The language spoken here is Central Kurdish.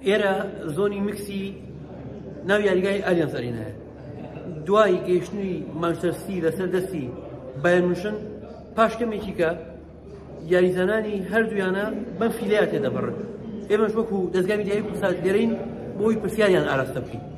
ئێرە زۆنی مکسی ناو یاریگای ئالیانس ئەرێنایە دوای گەیشتنی مانچستەر سیتی لەسەر دەستی بایەرن موشن پاش کەمێکی کە یاریزانانی هەردوویانە بەم فیلەیە تێدەبڕن ئێمەش وەکو دەستگای میدیایی قورسات لێرەین بۆی پرسیاریان ئاراستە بکەین.